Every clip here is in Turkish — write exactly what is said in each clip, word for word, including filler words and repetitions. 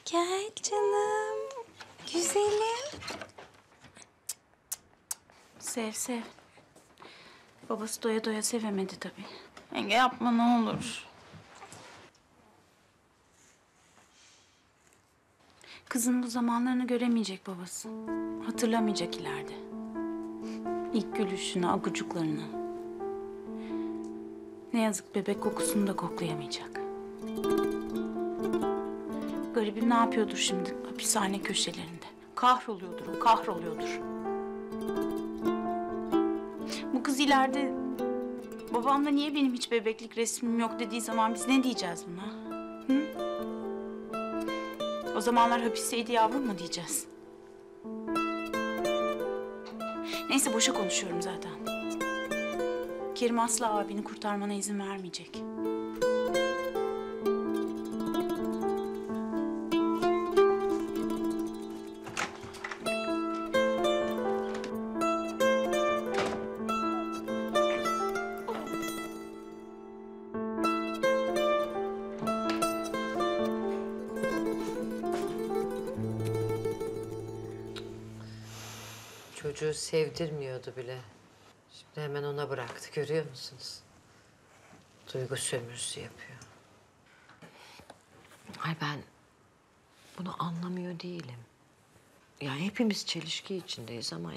Gel canım. Güzelim. Sev sev. Babası doya doya sevemedi tabii. Yenge yapma ne olur. Kızın bu zamanlarını göremeyecek babası. Hatırlamayacak ileride. İlk gülüşünü, agucuklarını. Ne yazık bebek kokusunu da koklayamayacak. Garibim ne yapıyordur şimdi hapishane köşelerinde? Kahroluyordur o, kahroluyordur. Bu kız ileride babamla niye benim hiç bebeklik resmim yok dediği zaman biz ne diyeceğiz buna? Hı? O zamanlar hapisteydi yavrum mu diyeceğiz? Neyse boşa konuşuyorum zaten. Kerim asla abini kurtarmana izin vermeyecek. Çocuğu sevdirmiyordu bile. Şimdi hemen ona bıraktı, görüyor musunuz? Duygu sömürüsü yapıyor. Ay ben bunu anlamıyor değilim. Yani hepimiz çelişki içindeyiz ama...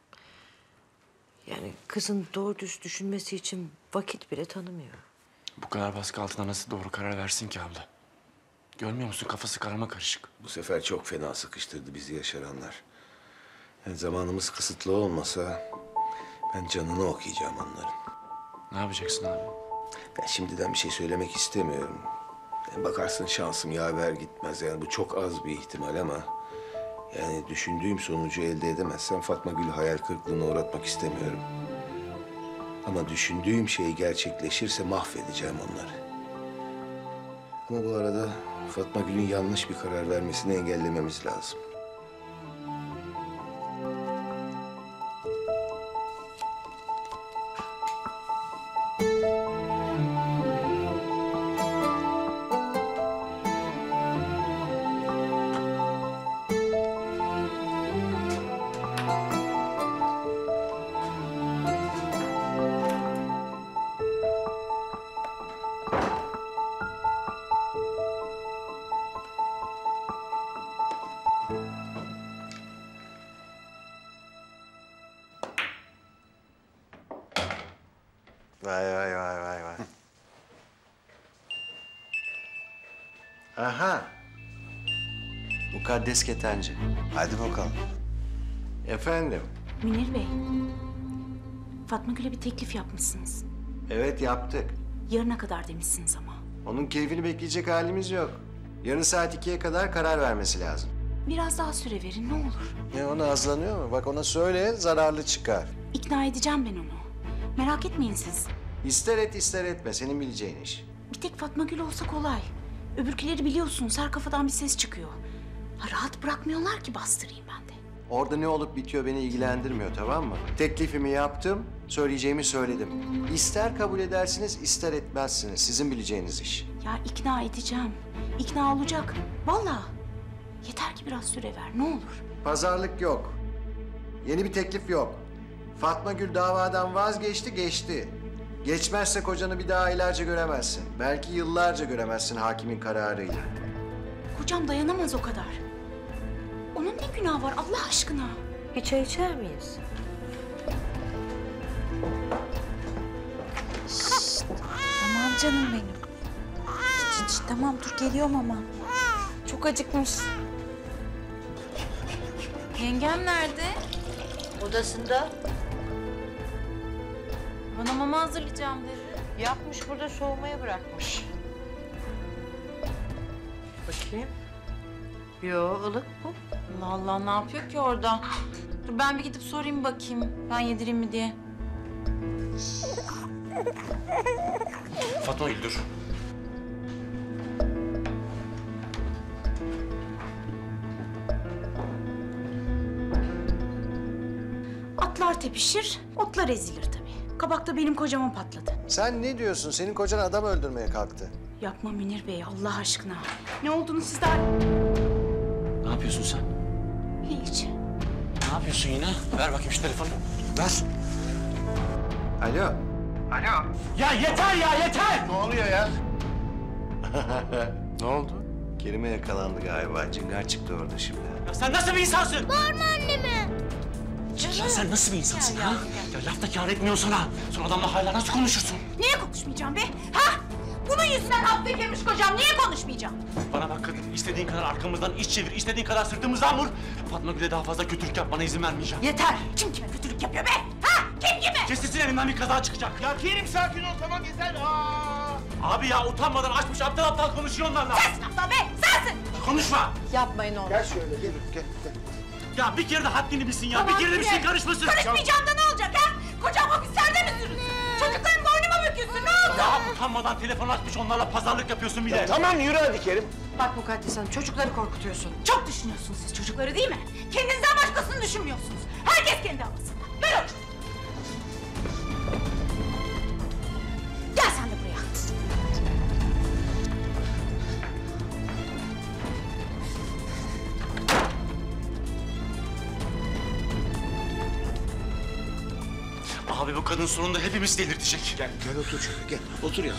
yani kızın doğru düz düşünmesi için vakit bile tanımıyor. Bu kadar baskı altında nasıl doğru karar versin ki abla? Görmüyor musun? Kafası karma karışık. Bu sefer çok fena sıkıştırdı bizi yaşaranlar. Yani zamanımız kısıtlı olmasa ben canını okuyacağım onların. Ne yapacaksın abi? Ben şimdiden bir şey söylemek istemiyorum. Yani bakarsın şansım yaver gitmez. Yani bu çok az bir ihtimal ama... yani düşündüğüm sonucu elde edemezsem Fatma Gül'ü hayal kırıklığına uğratmak istemiyorum. Ama düşündüğüm şey gerçekleşirse mahvedeceğim onları. Ama bu arada Fatma Gül'ün yanlış bir karar vermesini engellememiz lazım. Vay vay vay vay vay. Aha. Mukaddes Ketenci. Hadi bakalım. Efendim. Münir Bey, Fatma Gül'e bir teklif yapmışsınız. Evet yaptık. Yarına kadar demişsiniz ama. Onun keyfini bekleyecek halimiz yok. Yarın saat ikiye kadar karar vermesi lazım. Biraz daha süre verin ne olur. Ne ona azlanıyor mu? Bak ona söyle zararlı çıkar. İkna edeceğim ben onu. Merak etmeyin siz. İster et ister etme senin bileceğin iş. Bir tek Fatma Gül olsa kolay. Öbürküleri biliyorsunuz her kafadan bir ses çıkıyor. Ha, rahat bırakmıyorlar ki bastırayım ben de. Orada ne olup bitiyor beni ilgilendirmiyor, tamam mı? Teklifimi yaptım, söyleyeceğimi söyledim. İster kabul edersiniz, ister etmezsiniz. Sizin bileceğiniz iş. Ya ikna edeceğim. İkna olacak. Vallahi. Yeter ki biraz süre ver ne olur. Pazarlık yok. Yeni bir teklif yok. Fatma Gül davadan vazgeçti, geçti. Geçmezse kocanı bir daha aylarca göremezsin. Belki yıllarca göremezsin hakimin kararıyla. Kocam dayanamaz o kadar. Onun ne günahı var Allah aşkına? Bir çay içer miyiz? Tamam canım benim. Şişt, şişt, tamam dur geliyorum ama. Çok acıkmış. Yengem nerede? Odasında. Bana mama hazırlayacağım dedi. Yapmış burada soğumaya bırakmış. Bakayım. Yo ılık bu. Allah Allah ne yapıyor ki orada? Dur ben bir gidip sorayım bakayım. Ben yedireyim mi diye. Fatma Gül dur. Atlar tepişir, otlar ezilir tabii. Kabak da benim kocama patladı. Sen ne diyorsun? Senin kocan adam öldürmeye kalktı. Yapma Münir Bey Allah aşkına. Ne olduğunu siz daha... yapıyorsun sen? Hiç. Ne yapıyorsun yine? Ver bakayım şu telefonu. Ver. Alo. Alo. Ya yeter ya yeter! Ne oluyor ya? Ne oldu? Kerime yakalandı galiba. Cıngar çıktı orada şimdi. Ya sen nasıl bir insansın? Bağırma anneme. Ya sen nasıl bir insansın ha? Ya laf da kâr etmiyor sana. Son adamla hala nasıl konuşursun? Niye konuşmayacağım be? Ha? Bunun yüzünden hapse girmiş kocam. Niye konuşmayacağım? Bana bak kadın, istediğin kadar arkamızdan iş çevir, istediğin kadar sırtımızdan vur. Fatma Gül'e daha fazla kötülük yapmana izin vermeyeceğim. Yeter. Kim kime kötülük yapıyor be? Ha? Kim kime? Kesin elinden bir kaza çıkacak. Ya Kerim sakin ol, tamam yeter. Aa! Abi ya utanmadan açmış aptal aptal konuşuyor onlarla. Sensin aptal be. Sensin. Konuşma. Yapmayın oğlum. Gel şöyle gel gel. gel. Ya bir kere de haddini bilsin ya. Tamam, bir kere de bir bile. şey karışmasın. Karışmayacağım da ne olacak ha? Kocam hapislerde mi sürünsün? Çocuklarım boynuma bükülsün. Ne oldu? Ya utanmadan telefon açmış onlarla pazarlık yapıyorsun bir de. Tamam yürü hadi Kerim. Bak Mukaddes Hanım, çocukları korkutuyorsun. Çok düşünüyorsunuz siz çocukları değil mi? Kendinizden başkasını düşünmüyorsunuz. Herkes kendi havasında. Ver onu. Gel sen de buraya. Abi bu kadın sonunda hepimiz delirtecek. Gel gel otur şöyle gel. Otur ya.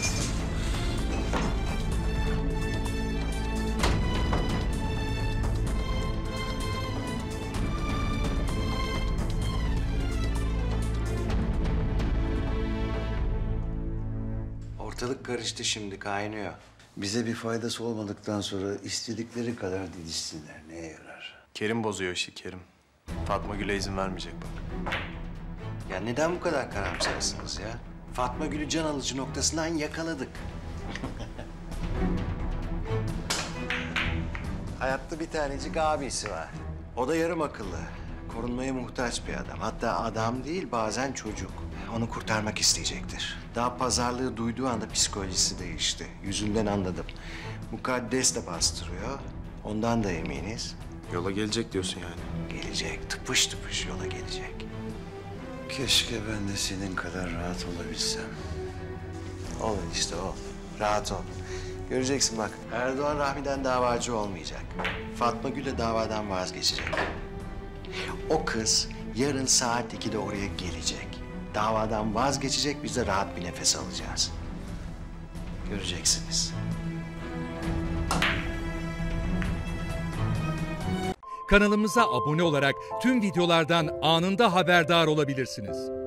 Ortalık karıştı şimdi, kaynıyor. Bize bir faydası olmadıktan sonra istedikleri kadar didişsinler. Neye yarar? Kerim bozuyor işi Kerim. Fatma Gül'e izin vermeyecek bak. Ya neden bu kadar karamsarsınız ya? Fatma Gül'ü can alıcı noktasından yakaladık. Hayatta bir tanecik abisi var. O da yarım akıllı. Korunmaya muhtaç bir adam. Hatta adam değil, bazen çocuk. Onu kurtarmak isteyecektir. Daha pazarlığı duyduğu anda psikolojisi değişti. Yüzünden anladım. Mukaddes de bastırıyor. Ondan da eminiz. Yola gelecek diyorsun yani. Gelecek, tıpış tıpış yola gelecek. Keşke ben de senin kadar rahat olabilsem. Ol işte ol. Rahat ol. Göreceksin bak. Erdoğan Rahmi'den davacı olmayacak. Fatma Gül de davadan vazgeçecek. O kız yarın saat ikide oraya gelecek. Davadan vazgeçecek, biz de rahat bir nefes alacağız. Göreceksiniz. Kanalımıza abone olarak tüm videolardan anında haberdar olabilirsiniz.